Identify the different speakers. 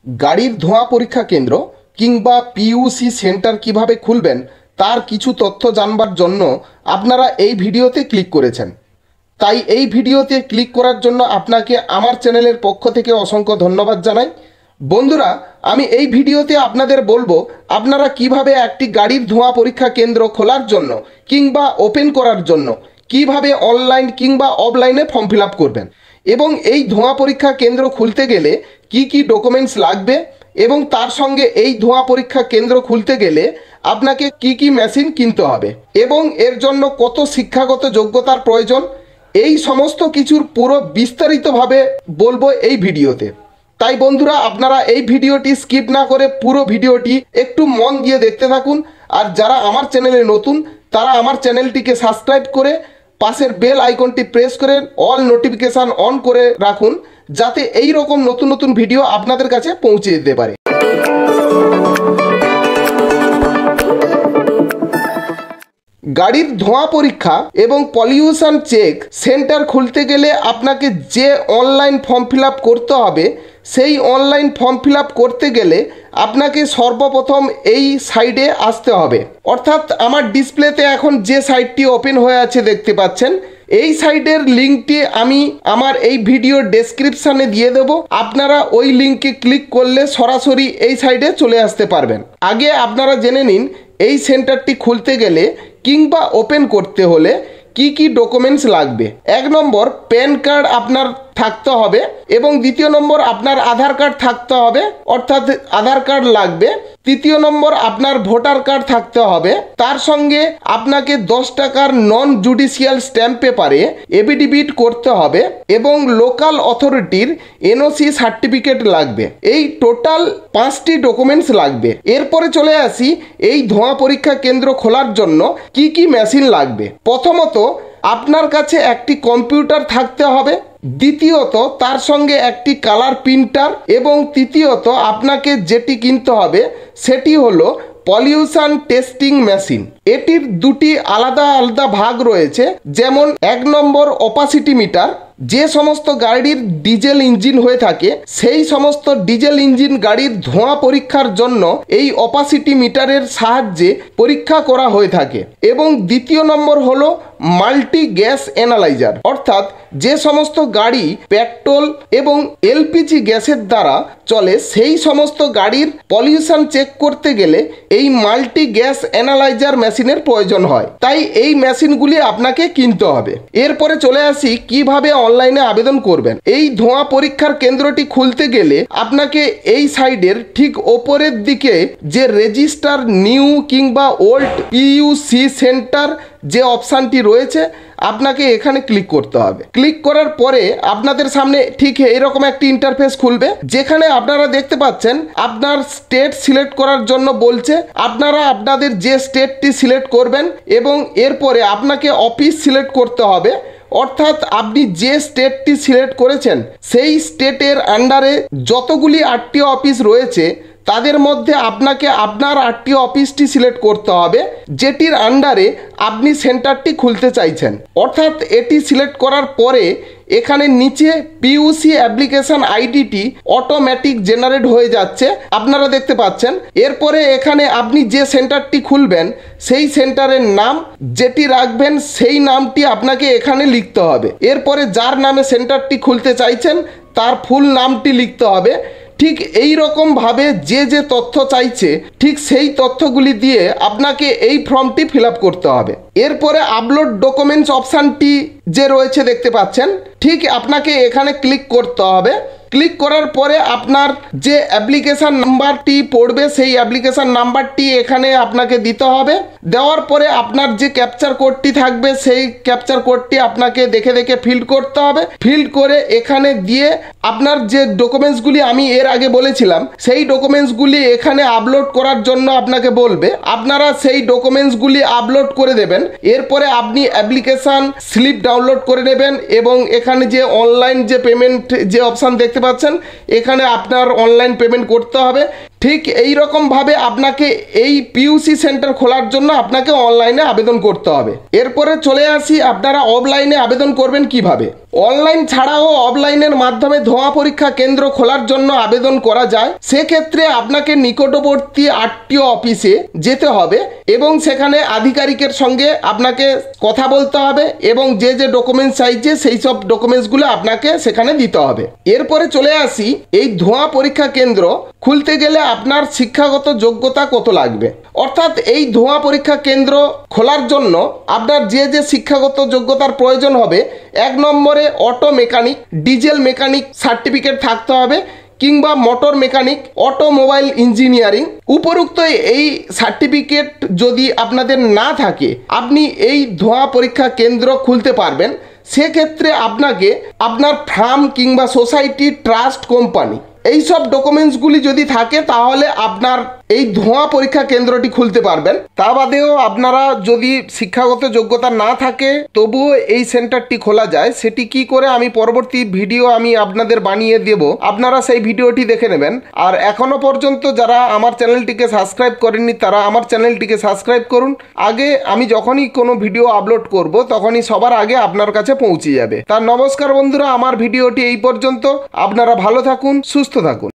Speaker 1: গাড়ির ধোঁয়া পরীক্ষা কেন্দ্র কিংবা পিইউসি সেন্টার কিভাবে খুলবেন তার কিছু তথ্য জানবার জন্য আপনারা এই ভিডিওতে ক্লিক করেছেন। তাই এই ভিডিওতে ক্লিক করার জন্য আপনাকে আমার চ্যানেলের পক্ষ থেকে অসংখ্য ধন্যবাদ জানাই। বন্ধুরা, আমি এই ভিডিওতে আপনাদের বলবো আপনারা কিভাবে একটি গাড়ির ধোঁয়া পরীক্ষা কেন্দ্র খোলার জন্য কিংবা ওপেন করার জন্য কিভাবে অনলাইন কিংবা অফলাইনে ফর্ম ফিল আপ করবেন এবং এই ধোঁয়া পরীক্ষা কেন্দ্র খুলতে গেলে কি কি ডকুমেন্টস লাগবে এবং তার সঙ্গে এই ধোঁয়া পরীক্ষা কেন্দ্র খুলতে গেলে আপনাকে কি কি মেশিন কিনতে হবে এবং এর জন্য কত শিক্ষাগত যোগ্যতার প্রয়োজন, এই সমস্ত কিছুর পুরো বিস্তারিতভাবে বলবো এই ভিডিওতে। তাই বন্ধুরা, আপনারা এই ভিডিওটি স্কিপ না করে পুরো ভিডিওটি একটু মন দিয়ে দেখতে থাকুন। আর যারা আমার চ্যানেলে নতুন তারা আমার চ্যানেলটিকে সাবস্ক্রাইব করে পাশের বেল আইকনটি প্রেস করে অল নোটিফিকেশান অন করে রাখুন, যাতে এই রকম নতুন নতুন ভিডিও আপনাদের কাছে পৌঁছে যেতে পারে। গাড়ির ধোঁয়া পরীক্ষা এবং পলিউশন চেক সেন্টার খুলতে গেলে আপনাকে যে অনলাইন ফর্ম ফিল আপ করতে হবে, সেই অনলাইন ফর্ম ফিল আপ করতে গেলে আপনাকে সর্বপ্রথম এই সাইডে আসতে হবে। অর্থাৎ আমার ডিসপ্লেতে এখন যে সাইটটি ওপেন হয়ে আছে দেখতে পাচ্ছেন, এই সাইডের লিঙ্কটি আমি আমার এই ভিডিও ডেসক্রিপশানে দিয়ে দেব। আপনারা ওই লিঙ্কে ক্লিক করলে সরাসরি এই সাইডে চলে আসতে পারবেন। আগে আপনারা জেনে নিন এই সেন্টারটি খুলতে গেলে কিংবা ওপেন করতে হলে কি কি ডকুমেন্টস লাগবে। 1 নম্বর, প্যান কার্ড আপনার থাকতে হবে এবং 2য় নম্বর আপনার আধার কার্ড থাকতে হবে, অর্থাৎ আধার কার্ড লাগবে। 3য় নম্বর আপনার ভোটার কার্ড থাকতে হবে। তার সঙ্গে আপনাকে 10 টাকার নন জুডিশিয়াল স্ট্যাম্প পেপারে এফিডেভিট করতে হবে এবং লোকাল অথরিটির এনওসি সার্টিফিকেট লাগবে। এই টোটাল 5টি ডকুমেন্টস লাগবে। এরপরে চলে আসি এই ধোঁয়া পরীক্ষা কেন্দ্র খোলার জন্য কি কি মেশিন লাগবে। প্রথমত আপনার কাছে একটি কম্পিউটার থাকতে হবে, দ্বিতীয়ত তার সঙ্গে একটি কালার প্রিন্টার এবং তৃতীয়ত আপনাকে যেটি কিনতে হবে সেটি হলো পলিউশন টেস্টিং মেশিন। এটির 2টি আলাদা আলাদা ভাগ রয়েছে, যেমন 1 নম্বর অপাসিটি মিটার। যে সমস্ত গাড়ির ডিজেল ইঞ্জিন হয়ে থাকে সেই সমস্ত ডিজেল ইঞ্জিন গাড়ির ধোঁয়া পরীক্ষার জন্য এই অপাসিটি মিটারের সাহায্যে পরীক্ষা করা হয়ে থাকে। এবং 2য় নম্বর হলো মাল্টি গ্যাস অ্যানালাইজার, অর্থাৎ যে সমস্ত গাড়ি পেট্রোল এবং এলপিজি গ্যাসের দ্বারা চলে সেই সমস্ত গাড়ির পলিউশন চেক করতে গেলে এই মাল্টি গ্যাস অ্যানালাইজার মেশিনের প্রয়োজন হয়। তাই এই মেশিনগুলি আপনাকে কিনতে হবে। এরপরে চলে আসি কিভাবে অনলাইনে আবেদন করবেন। এই ধোঁয়া পরীক্ষার কেন্দ্রটি খুলতে গেলে আপনাকে এই সাইডের ঠিক ওপরের দিকে যে রেজিস্টার নিউ কিংবা ওল্ড পিইউসি সেন্টার যে অপশানটি রয়েছে আপনাকে এখানে ক্লিক করতে হবে। ক্লিক করার পরে আপনাদের সামনে ঠিক এরকম একটি ইন্টারফেস খুলবে, যেখানে আপনারা দেখতে পাচ্ছেন আপনার স্টেট সিলেক্ট করার জন্য বলছে। আপনারা আপনাদের যে স্টেটটি সিলেক্ট করবেন এবং এরপরে আপনাকে অফিস সিলেক্ট করতে হবে। অর্থাৎ আপনি যে স্টেটটি সিলেক্ট করেছেন সেই স্টেটের আন্ডারে যতগুলি আরটিও অফিস রয়েছে তাদের মধ্যে আপনাকে আপনার আরটিও অফিসটি সিলেক্ট করতে হবে যেটির আন্ডারে আপনি সেন্টারটি খুলতে চাইছেন। অর্থাৎ এটি সিলেক্ট করার পরে এখানে নিচে পিইউসি অ্যাপ্লিকেশন আইডিটি অটোমেটিক জেনারেট হয়ে যাচ্ছে, আপনারা দেখতে পাচ্ছেন। এরপরে এখানে আপনি যে সেন্টারটি খুলবেন সেই সেন্টারের নাম যেটি রাখবেন সেই নামটি আপনাকে এখানে লিখতে হবে। এরপরে যার নামে সেন্টারটি খুলতে চাইছেন তার ফুল নামটি লিখতে হবে। ঠিক এই রকমভাবে যে যে তথ্য চাইছে ঠিক সেই তথ্যগুলি দিয়ে আপনাকে এই ফর্মটি ফিল আপ করতে হবে। এরপরে আপলোড ডকুমেন্টস অপশানটি যে রয়েছে দেখতে পাচ্ছেন, ঠিক আপনাকে এখানে ক্লিক করতে হবে। ক্লিক করার পরে আপনার যে অ্যাপ্লিকেশান নাম্বারটি পড়বে সেই অ্যাপ্লিকেশান নাম্বারটি এখানে আপনাকে দিতে হবে। দেওয়ার পরে আপনার যে ক্যাপচার কোডটি থাকবে সেই ক্যাপচার কোডটি আপনাকে দেখে দেখে ফিল করতে হবে। ফিল করে এখানে দিয়ে আপনার যে ডকুমেন্টসগুলি আমি এর আগে বলেছিলাম সেই ডকুমেন্টসগুলি এখানে আপলোড করার জন্য আপনাকে বলবে। আপনারা সেই ডকুমেন্টসগুলি আপলোড করে দেবেন। এরপরে আপনি অ্যাপ্লিকেশান স্লিপ ডাউনলোড করে নেবেন এবং এখানে যে অনলাইন যে পেমেন্ট যে অপশান দেখতে পাচ্ছেন এখানে আপনার অনলাইন পেমেন্ট করতে হবে। ঠিক এই রকম ভাবে আপনাকে এই পিইউসি সেন্টার খোলার জন্য আপনাকে অনলাইনে আবেদন করতে হবে। এরপরে চলে আসি আপনারা অফলাইনে আবেদন করবেন কিভাবে। অনলাইন ছাড়াও অফলাইনের মাধ্যমে ধোঁয়া পরীক্ষা কেন্দ্র খোলার জন্য আবেদন করা যায়। সেক্ষেত্রে আপনাকে নিকটবর্তী আরটিও অফিসে যেতে হবে এবং সেখানে আধিকারিকের সঙ্গে আপনাকে কথা বলতে হবে এবং যে যে ডকুমেন্টস চাইছে সেই সব ডকুমেন্টসগুলো আপনাকে সেখানে দিতে হবে। এরপরে চলে আসি এই ধোঁয়া পরীক্ষা কেন্দ্র খুলতে গেলে আপনার শিক্ষাগত যোগ্যতা কত লাগবে। অর্থাৎ এই ধোঁয়া পরীক্ষা কেন্দ্র খোলার জন্য আপনার যে যে শিক্ষাগত যোগ্যতার প্রয়োজন হবে, 1 নম্বরে auto mechanic, diesel mechanic certificate থাকতে হবে কিংবা মোটর মেকানিক, অটোমোবাইল ইঞ্জিনিয়ারিং। উপরোক্ত এই সার্টিফিকেট যদি আপনাদের না থাকে আপনি এই ধোঁয়া পরীক্ষা কেন্দ্র খুলতে পারবেন। সেক্ষেত্রে আপনাকে আপনার ফার্ম কিংবা সোসাইটি, ট্রাস্ট, কোম্পানি এই সব ডকুমেন্টসগুলি যদি থাকে তাহলে আপনার এই ধোঁয়া পরীক্ষা কেন্দ্রটি খুলতে পারবেন। তা বাদেও আপনারা যদি শিক্ষাগত যোগ্যতা না থাকে তবুও এই সেন্টারটি খোলা যায়। সেটি কি করে আমি পরবর্তী ভিডিও আপনাদের বানিয়ে দেব, আপনারা সেই ভিডিওটি দেখে নেবেন। আর এখনো পর্যন্ত যারা আমার চ্যানেলটিকে সাবস্ক্রাইব করেননি তারা আমার চ্যানেলটিকে সাবস্ক্রাইব করুন। আগে আমি যখনই কোনো ভিডিও আপলোড করব তখনই সবার আগে আপনার কাছে পৌঁছে যাবে। তার নমস্কার বন্ধুরা, আমার ভিডিওটি এই পর্যন্ত। আপনারা ভালো থাকুন, সুস্থ থাকুন।